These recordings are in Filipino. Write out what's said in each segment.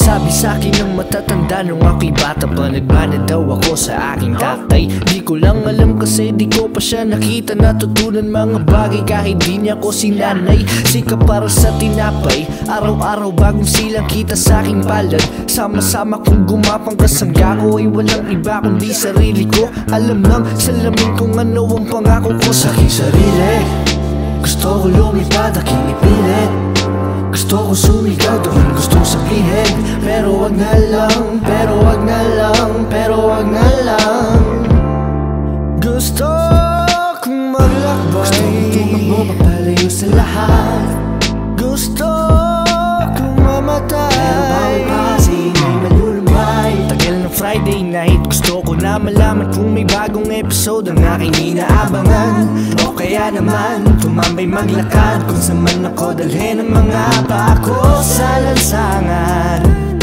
Sabi sa'kin ng matatanda nung ako'y bata pa, nagmana daw ako sa aking tatay. Di ko lang alam kasi di ko pa siya nakita, natutunan mga bagay kahit di niya ko sinanay. Sika para sa tinapay, araw-araw bagong silang kita sa aking palad. Sama-sama kong gumapang kasangga ko ay walang iba kundi sarili ko. Alam ng salamin kung ano ang pangako ko sa aking sarili. Gusto ko lumipad, aking ipilit. Gusto ko sumigaw, gawin gustong sabihin. Pero wag na lang, pero wag na lang, pero wag na lang. Gusto kong maglakbay, gusto kong tumakbo mapalayo sa lahat. Gusto kong mamatay, pero bawal pasing ay malulumay. Tagal ng Friday night, gusto ko na malaman kung may bagong episode ang aking inaabangan. O kaya naman, tumambay maglakad kung saan man ako dalhin ang mga pa ko sa lansangan.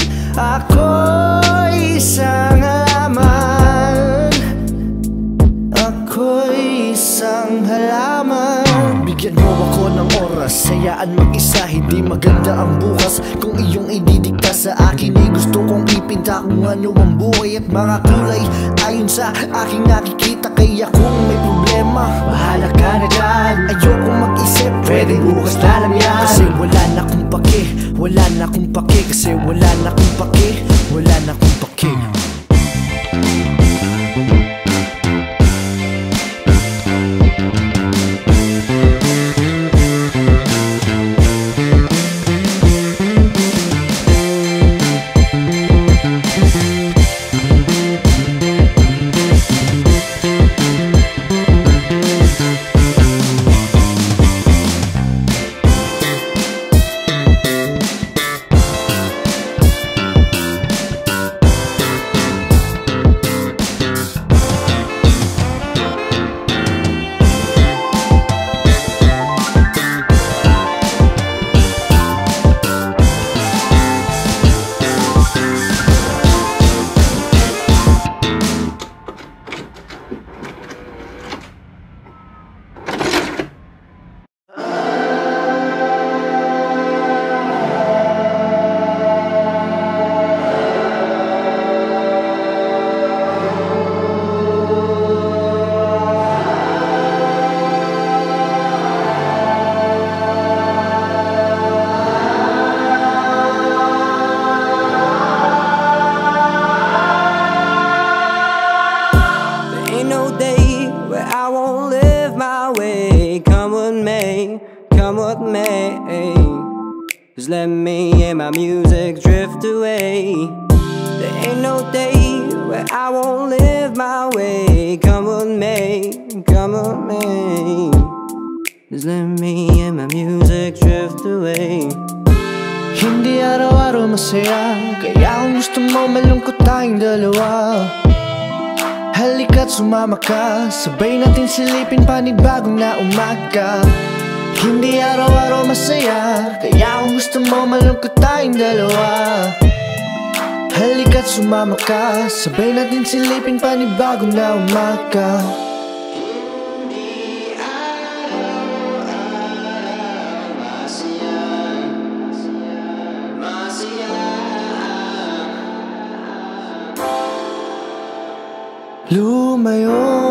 Ako'y isang halaman, ako'y isang halaman. Bigyan mo ako ng oras, hayaan mag-isa, hindi maganda ang bukas kung iyong ididikta sa akin. Gusto kong ipinta kung ano ang buhay at mga kulay ayon sa aking nakikita. Kaya kung may problema, bahala ka na dyan. Ayoko mag-isip, pwede bukas na lang yan. Kasi wala na akong pake, wala na akong pake. Kasi wala na akong pake, wala na akong pake. Come with me, just let me and my music drift away. There ain't no day where I won't live my way. Come with me, come with me, just let me and my music drift away. Hindi araw-araw masaya, kaya kung gusto mo malungkot tayong dalawa. Halika't sumama ka, sabay natin silipin panibagong na umaga. Hindi araw-araw masaya, kaya kung gusto mo malungkot tayong dalawa. Halika't sumama ka, sabay natin silipin panibagong na umaga. Hindi araw-araw masaya, masaya. Lumayo